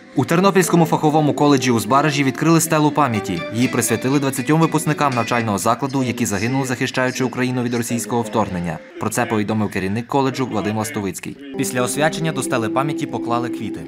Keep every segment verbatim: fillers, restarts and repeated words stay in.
У Тернопільському фаховому коледжі у Збаражі відкрили стелу пам'яті. Її присвятили двадцятьом випускникам навчального закладу, які загинули, захищаючи Україну від російського вторгнення. Про це повідомив керівник коледжу Вадим Ластовицький. Після освячення до стели пам'яті поклали квіти.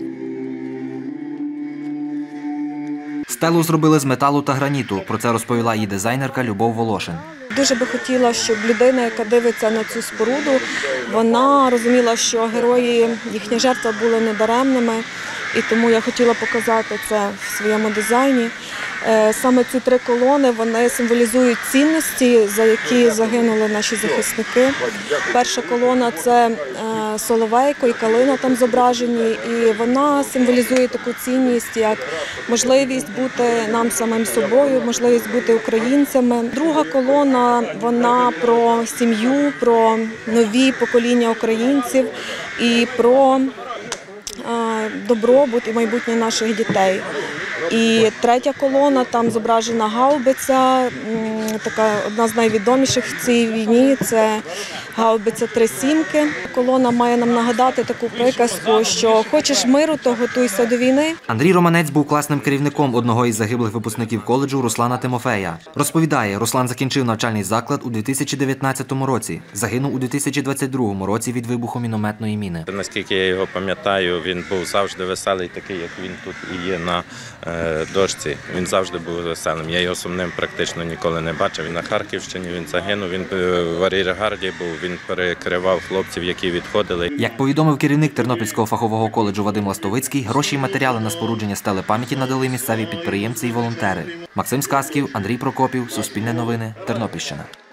Стелу зробили з металу та граніту. Про це розповіла її дизайнерка Любов Волошин. Дуже би хотіла, щоб людина, яка дивиться на цю споруду, вона розуміла, що герої, їхні жертви були недаремними. І тому я хотіла показати це в своєму дизайні. Саме ці три колони, вони символізують цінності, за які загинули наші захисники. Перша колона – це соловейко і калина там зображені, і вона символізує таку цінність, як можливість бути нам самим собою, можливість бути українцями. Друга колона, вона про сім'ю, про нові покоління українців і про добробут і майбутнє наших дітей. І третя колона, там зображена гаубиця, така одна з найвідоміших в цій війні, це гаубиця «Три сімки». Колона має нам нагадати таку приказку, що хочеш миру, то готуйся до війни. Андрій Романець був класним керівником одного із загиблих випускників коледжу Руслана Тимофея. Розповідає, Руслан закінчив навчальний заклад у дві тисячі дев'ятнадцятому році, загинув у дві тисячі двадцять другому році від вибуху мінометної міни. Наскільки я його пам'ятаю, він був завжди веселий, такий, як він тут і є на е, дошці. Він завжди був веселим. Я його сумним практично ніколи не бачив. Він на Харківщині, він загинув, він в ар'єргарді був, він перекривав хлопців, які відходили. Як повідомив керівник Тернопільського фахового коледжу Вадим Ластовицький, гроші і матеріали на спорудження стели пам'яті надали місцеві підприємці і волонтери. Максим Сказків, Андрій Прокопів, Суспільне новини, Тернопільщина.